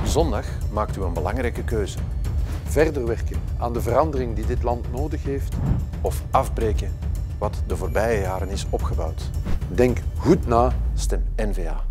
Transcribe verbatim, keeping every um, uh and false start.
Zondag maakt u een belangrijke keuze. Verder werken aan de verandering die dit land nodig heeft of afbreken wat de voorbije jaren is opgebouwd. Denk goed na, stem N V A.